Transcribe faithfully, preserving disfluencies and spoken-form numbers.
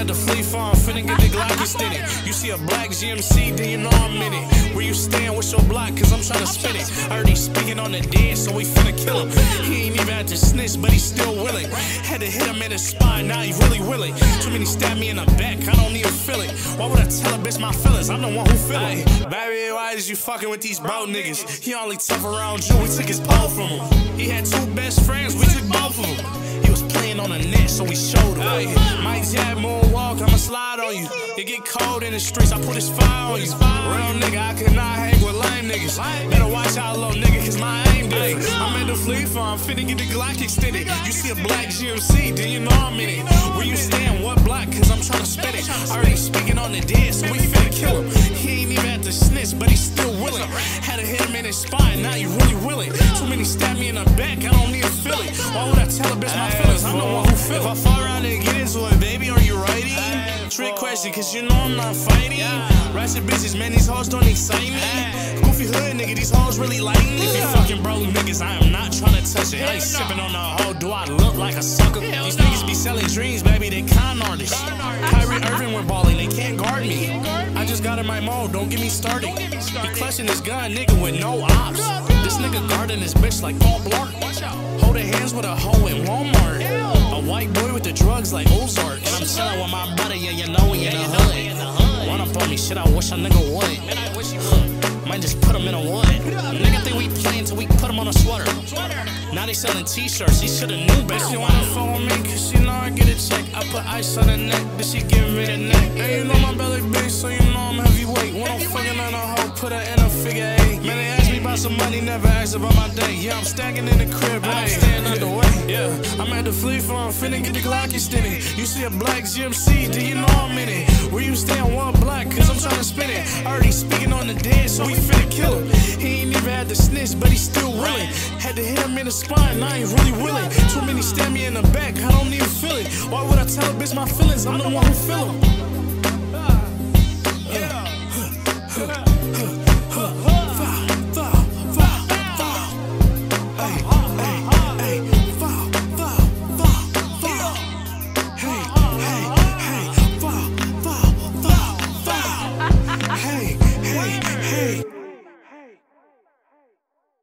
at the flea farm, finna get the Glock extended. You see a black G M C, then you know I'm in it. Where you stand with your block, cause I'm tryna spin it. I heard he's speaking on the dead, so we finna kill him. He ain't even had to snitch, but he's still willing. Had to hit him in the spine, now he really willing. Too many stab me in the back, I don't even feel it. Why would I tell a bitch my feelings? I'm the one who feel it. Baby, why is you fucking with these bro niggas? He only tough around you, we took his pole from him. He had two best friends, we took both of them. He was playing on the net, so we showed him. Ay, Mike Jab, moonwalk, I'ma slide on you. It get cold in the streets, I put his fire on you. Real nigga, I cannot hang with lame niggas. Better watch out, little nigga, cause my aim different. I'm at the flea farm, finna get the Glock extended. You see a black G M C, then you know I'm in it. Where you stand, what block, cause I'm tryna spin it. Already speaking on the dead, so we finna kill him. He ain't even had to snitch, but he's still willing. Had to hit him in his spine, now he really willing. Too many stab me in the back, I don't even feel it. Why would I tell a bitch my feelings? I'm the one who feel it. If I fall around and get into it, baby, are you ready? Trick question, cause you know I'm not fighting. Ratchet bitches, man, these hoes don't excite me. Goofy hood nigga, these hoes really like me. If you fucking broke niggas, I am not trying to touch it. I ain't sipping on the hoe, do I look like a sucker? These niggas be selling dreams, baby, they con artists. Kyrie Irving went balling, they can't guard me. I just got in my mode, don't get me started. He clutching his gun, nigga, with no ops. This nigga guarding his bitch like Paul Blart. Holding hands with a hoe in Walmart. A white boy with the drugs like Ozark. And I'm chilling with my brother, yeah, you know we in the hood. Run up on me, shit, I wish a nigga would. Might just put him in a wood. Nigga think we playing till we put him on a sweater. Now they selling t-shirts, he shoulda knew better. She wanna phone with me, cause she know I get a check. I put ice on her neck, then she give me the neck. And you know my belly big, so you know I'm heavyweight. When I'm fucking on a hoe, put her in a figure eight. Man, they ask me about some money, never ask about my day. Yeah, I'm stacking in the crib, but I'm staying underway. Yeah, I'm at the flea farm, finna get the Glock extended. You see a black G M C, then you know I'm in it. Where you stand, one block, cause I'm tryna spin it. Already speaking on the dead, so we finna kill him. He ain't even had to snitch, but he's still willing. Had to hit him in the spine, now he really willing. Too many stab me in the back, I don't even feel it. Why would I tell a bitch my feelings? I'm the one who feel them.